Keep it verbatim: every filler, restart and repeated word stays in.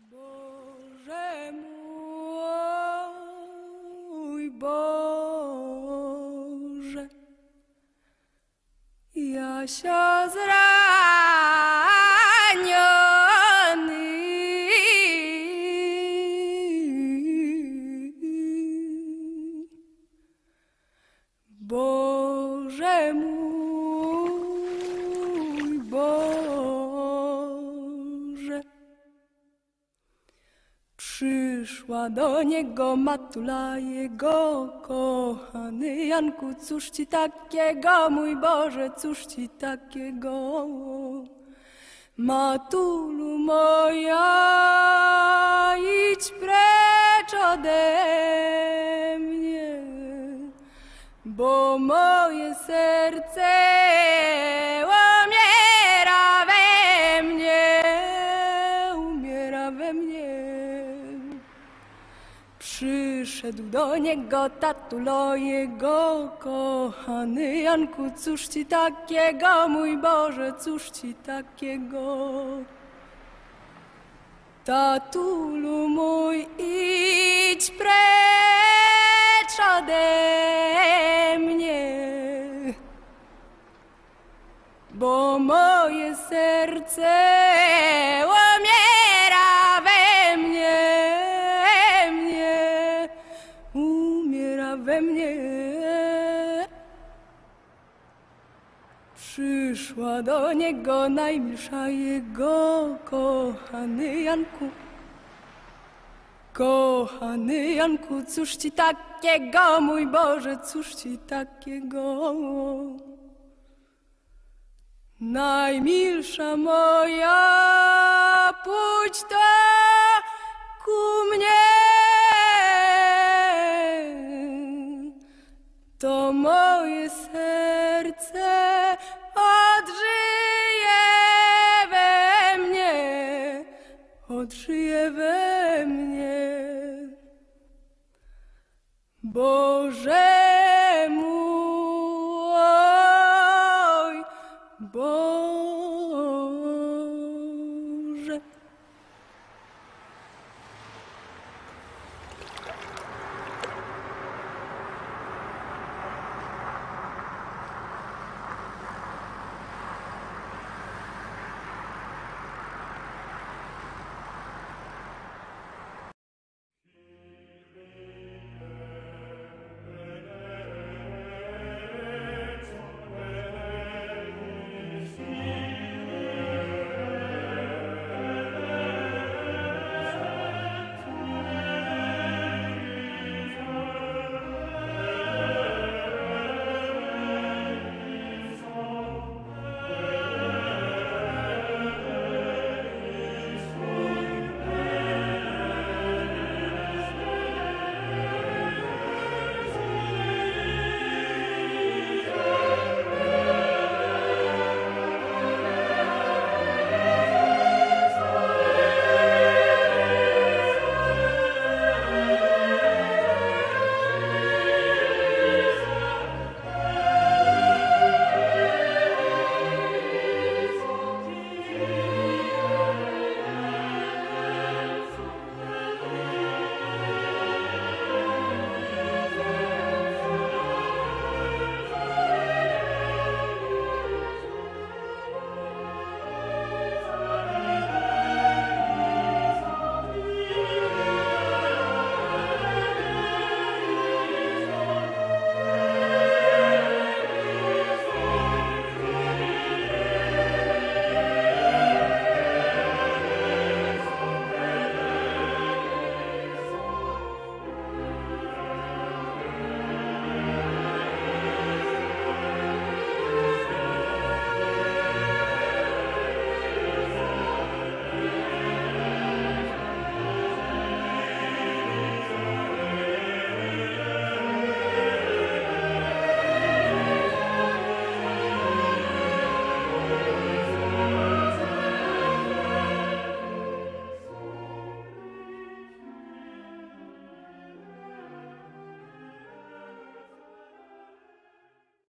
Boże mój, Boże, Jasio zraniony, Boże mój, Boże. Przyszła do niego matula jego, kochany Janku, cóż ci takiego, mój Boże, cóż ci takiego? Matulu moja, idź precz ode mnie, bo moje serce umiera we mnie, umiera we mnie. Przyszedł do niego tatulo jego, kochany Janku, cóż ci takiego, mój Boże, cóż ci takiego? Tatulu mój, idź precz ode mnie, bo moje serce umiera we mnie, mnie, umiera we mnie. Przyszła do niego najmilsza jego, kochany Janku, kochany Janku, cóż ci takiego, mój Boże, cóż ci takiego? Najmilsza moja, pójdź to ku mnie, to moje serce odżyje we mnie, odżyje we mnie. Boże mój, Boże.